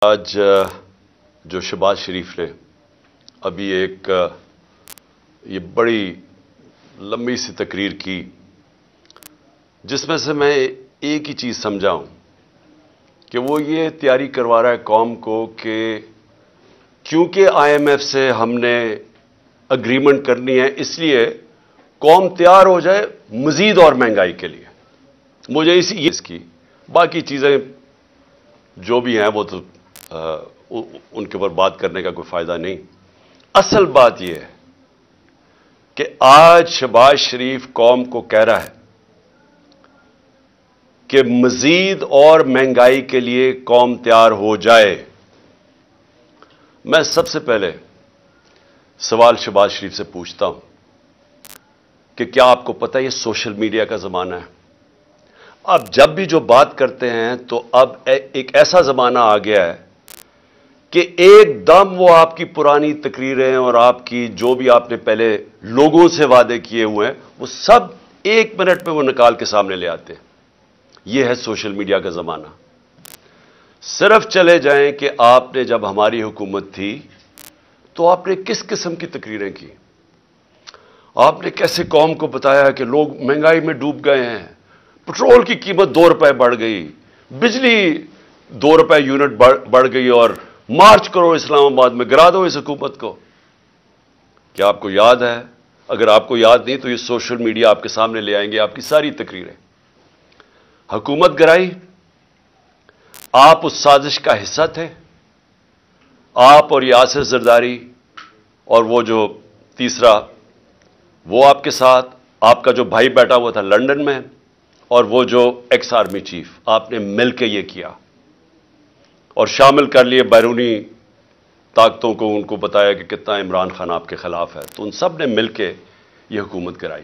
آج جو شہباز شریف نے ابھی ایک یہ بڑی لمبی سی تقریر کی، جس میں سے میں ایک ہی چیز سمجھا ہوں کہ وہ یہ تیاری کروا رہا ہے قوم کو کہ کیونکہ آئی ایم ایف سے ہم نے اگریمنٹ کرنی ہے، اس لیے قوم تیار ہو جائے مزید اور مہنگائی کے لیے۔ مجھے اس کی باقی چیزیں جو بھی ہیں وہ تو ان کے اوپر بات کرنے کا کوئی فائدہ نہیں۔ اصل بات یہ ہے کہ آج شہباز شریف قوم کو کہہ رہا ہے کہ مزید اور مہنگائی کے لیے قوم تیار ہو جائے۔ میں سب سے پہلے سوال شہباز شریف سے پوچھتا ہوں کہ کیا آپ کو پتہ ہے یہ سوشل میڈیا کا زمانہ ہے؟ اب جب بھی جو بات کرتے ہیں تو اب ایک ایسا زمانہ آ گیا ہے کہ ایک دم وہ آپ کی پرانی تقریریں اور آپ کی جو بھی آپ نے پہلے لوگوں سے وعدے کیے ہوئے ہیں وہ سب ایک منٹ میں وہ نکال کے سامنے لے آتے ہیں۔ یہ ہے سوشل میڈیا کا زمانہ۔ صرف چلے جائیں کہ آپ نے جب ہماری حکومت تھی تو آپ نے کس قسم کی تقریریں کی؟ آپ نے کیسے قوم کو بتایا کہ لوگ مہنگائی میں ڈوب گئے ہیں، پٹرول کی قیمت 2 روپے بڑھ گئی، بجلی 2 روپے یونٹ بڑھ گئی، اور مارچ کرو اسلام آباد میں، گرا دو اس حکومت کو۔ کیا آپ کو یاد ہے؟ اگر آپ کو یاد نہیں تو یہ سوشل میڈیا آپ کے سامنے لے آئیں گے آپ کی ساری تقریریں۔ حکومت گرائی، آپ اس سازش کا حصہ تھے، آپ اور یاسر زرداری اور وہ جو تیسرا وہ آپ کے ساتھ، آپ کا جو بھائی بیٹھا ہوا تھا لندن میں، اور وہ جو ایکس آرمی چیف، آپ نے مل کے یہ کیا اور شامل کر لیے بیرونی طاقتوں کو، ان کو بتایا کہ کتنا عمران خان آپ کے خلاف ہے، تو ان سب نے مل کے یہ حکومت کرائی۔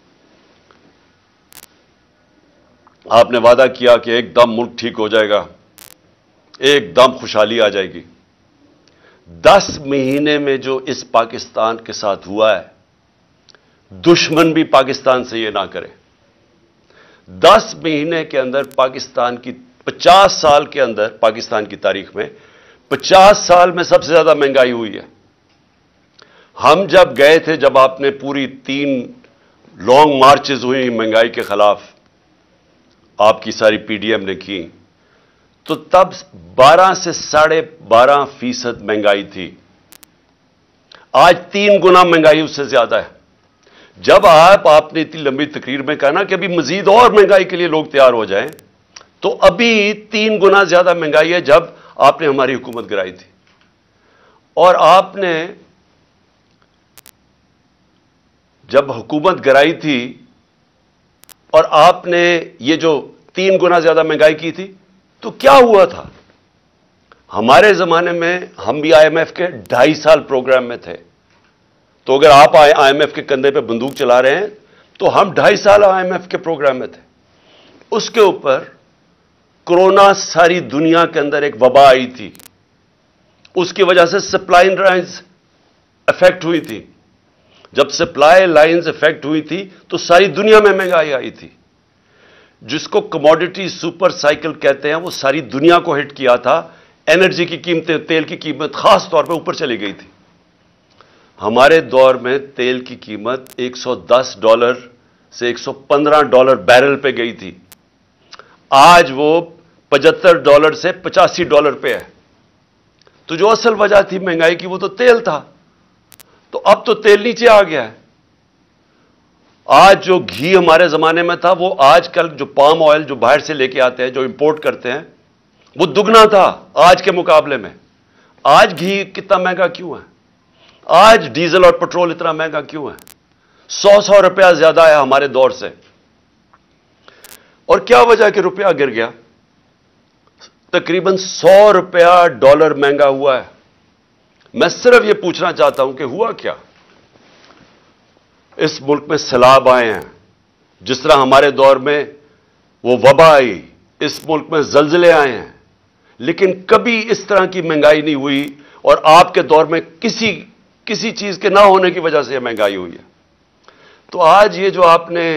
آپ نے وعدہ کیا کہ ایک دم ملک ٹھیک ہو جائے گا، ایک دم خوشحالی آ جائے گی۔ 10 مہینے میں جو اس پاکستان کے ساتھ ہوا ہے، دشمن بھی پاکستان سے یہ نہ کرے۔ 10 مہینے کے اندر پاکستان کی 50 سال کے اندر پاکستان کی تاریخ میں 50 سال میں سب سے زیادہ مہنگائی ہوئی ہے۔ ہم جب گئے تھے، جب آپ نے پوری 3 لانگ مارچز ہوئی مہنگائی کے خلاف، آپ کی ساری پی ڈی ایم نے کی، تو تب 12 سے 12.5% مہنگائی تھی۔ آج 3 گنا مہنگائی اس سے زیادہ ہے۔ جب آپ نے اتنی لمبی تقریر میں کہا نا کہ ابھی مزید اور مہنگائی کے لیے لوگ تیار ہو جائیں، تو ابھی 3 گنا زیادہ مہنگائی ہے جب آپ نے ہماری حکومت گرائی تھی۔ اور آپ نے جب حکومت گرائی تھی اور آپ نے یہ جو 3 گنا زیادہ مہنگائی کی تھی، تو کیا ہوا تھا؟ ہمارے زمانے میں ہم بھی آئی ایم ایف کے 2.5 سال پروگرام میں تھے، تو اگر آپ آئی ایم ایف کے کندھے پہ بندوق چلا رہے ہیں تو ہم 2.5 سال آئی ایم ایف کے پروگرام میں تھے۔ اس کے اوپر کورونا ساری دنیا کے اندر ایک وبا آئی تھی، اس کی وجہ سے سپلائی لائنز افیکٹ ہوئی تھی۔ جب سپلائی لائنز افیکٹ ہوئی تھی تو ساری دنیا میں مہنگائی آئی تھی، جس کو کموڈٹی سپر سائیکل کہتے ہیں، وہ ساری دنیا کو ہٹ کیا تھا۔ انرجی کی قیمتیں، تیل کی قیمت خاص طور پہ اوپر چلی گئی تھی۔ ہمارے دور میں تیل کی قیمت $110 سے $115 بیرل پہ گئی تھی، آج وہ $75 سے $85 پہ ہے۔ تو جو اصل وجہ تھی مہنگائی کی وہ تو تیل تھا، تو اب تو تیل نیچے آ گیا ہے۔ آج جو گھی ہمارے زمانے میں تھا، وہ آج کل جو پام آئل جو باہر سے لے کے آتے ہیں، جو امپورٹ کرتے ہیں، وہ دگنا تھا آج کے مقابلے میں۔ آج گھی کتنا مہنگا کیوں ہے؟ آج ڈیزل اور پٹرول اتنا مہنگا کیوں ہے؟ 100 روپیہ زیادہ ہے ہمارے دور سے۔ اور کیا وجہ کہ روپیہ گر گیا؟ تقریباً $100 مہنگا ہوا ہے۔ میں صرف یہ پوچھنا چاہتا ہوں کہ ہوا کیا؟ اس ملک میں سیلاب آئے ہیں، جس طرح ہمارے دور میں وہ وبا آئی، اس ملک میں زلزلے آئے ہیں، لیکن کبھی اس طرح کی مہنگائی نہیں ہوئی، اور آپ کے دور میں کسی چیز کے نہ ہونے کی وجہ سے یہ مہنگائی ہوئی ہے۔ تو آج یہ جو آپ نے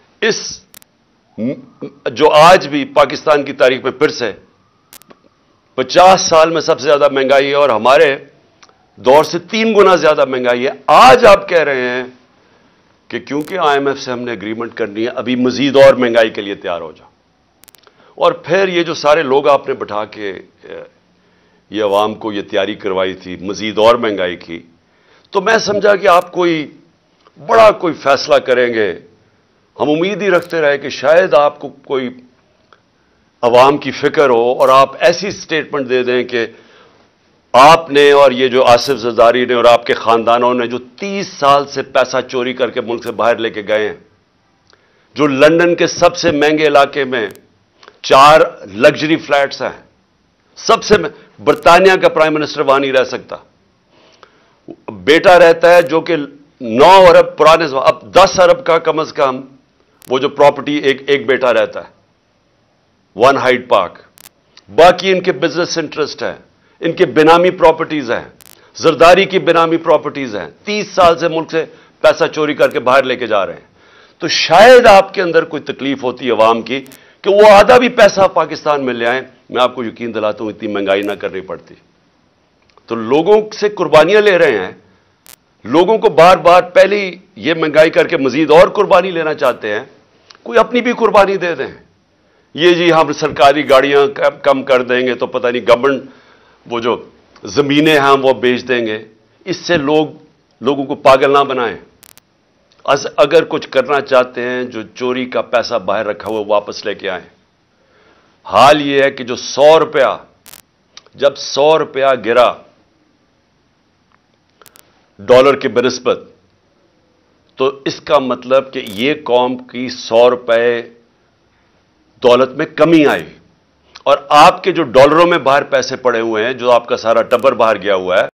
جو آج بھی پاکستان کی تاریخ میں پھر سے 50 साल में सबसे ज्यादा महंगाई है और हमारे दौर से 3 गुना ज्यादा महंगाई है। आज आप कह रहे हैं कि क्योंकि IMF से हमने एग्रीमेंट करनी है, अभी मजीद और महंगाई के लिए तैयार हो जाओ। और फिर ये जो सारे लोग आपने बैठा के ये अवाम को ये तैयारी करवाई थी मजीद और महंगाई की, तो मैं समझा कि आप कोई बड़ा कोई फैसला करेंगे। हम उम्मीद ही रखते रहे कि शायद आपको कोई अवाम की फिक्र हो और आप ऐसी स्टेटमेंट दे दें कि आपने और ये जो आसिफ जरदारी ने और आपके खानदानों ने जो 30 साल से पैसा चोरी करके मुल्क से बाहर लेके गए हैं, जो लंदन के सबसे महंगे इलाके में 4 लग्जरी फ्लैट्स हैं, सबसे बर्तानिया का प्राइम मिनिस्टर वहां नहीं रह सकता, बेटा रहता है जो कि 9 अरब पुराने, अब 10 अरब का कम से कम वो जो प्रॉपर्टी एक बेटा रहता है, 1 हाइड पार्क। बाकी इनके बिजनेस इंटरेस्ट है, इनके बेनामी प्रॉपर्टीज हैं, जरदारी की बेनामी प्रॉपर्टीज हैं, 30 साल से मुल्क से पैसा चोरी करके बाहर लेके जा रहे हैं। तो शायद आपके अंदर कोई तकलीफ होती है अवाम की कि वो आधा भी पैसा पाकिस्तान में ले आए। मैं आपको यकीन दिलाता हूं इतनी महंगाई ना करनी पड़ती। तो लोगों से कुर्बानियां ले रहे हैं, लोगों को बार बार पहले ये महंगाई करके मजीद और कुर्बानी लेना चाहते हैं। कोई अपनी भी कुर्बानी दे दें। ये जी हम सरकारी गाड़ियां कम कर देंगे तो पता नहीं गवर्नमेंट वो जो जमीनें हैं हम वो बेच देंगे। इससे लोगों को पागल ना बनाएं। अगर कुछ करना चाहते हैं, जो चोरी का पैसा बाहर रखा हुआ वापस लेके आए। हाल ये है कि जो 100 रुपया, जब 100 रुपया गिरा डॉलर के बनिस्बत, तो इसका मतलब कि ये कौम की 100 रुपए दौलत में कमी आई। और आपके जो डॉलरों में बाहर पैसे पड़े हुए हैं, जो आपका सारा टब्बर बाहर गया हुआ है,